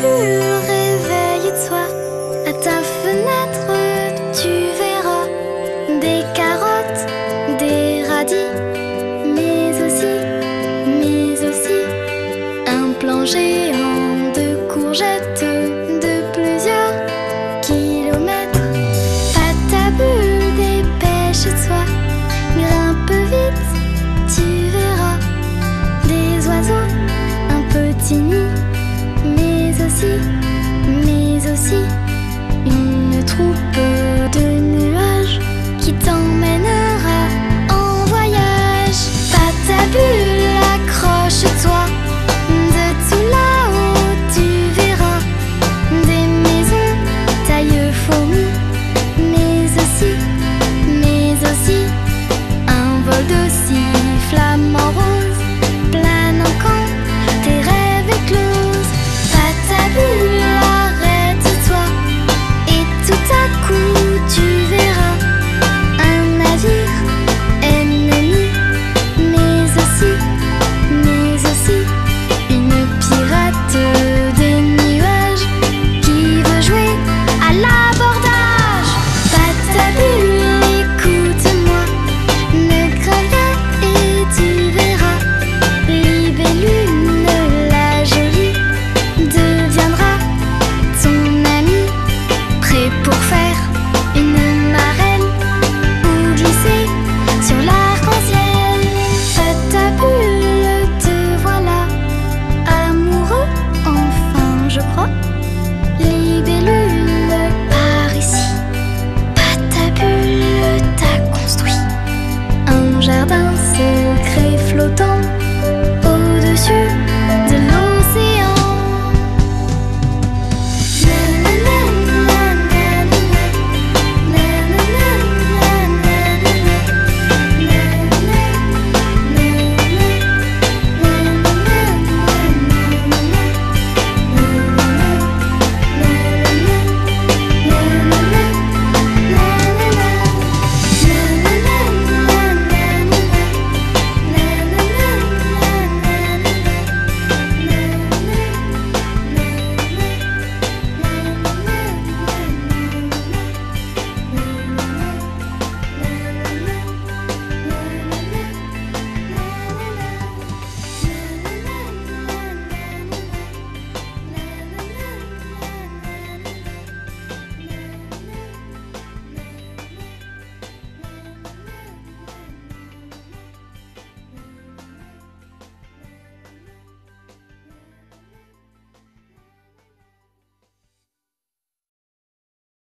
bulle, réveille-toi. À ta fenêtre, tu verras des carottes, des radis, mais aussi un plant géant de courgettes de plusieurs kilomètres. À ta bulle, dépêche-toi, grimpe vite, tu verras des oiseaux, un petit nid, mais aussi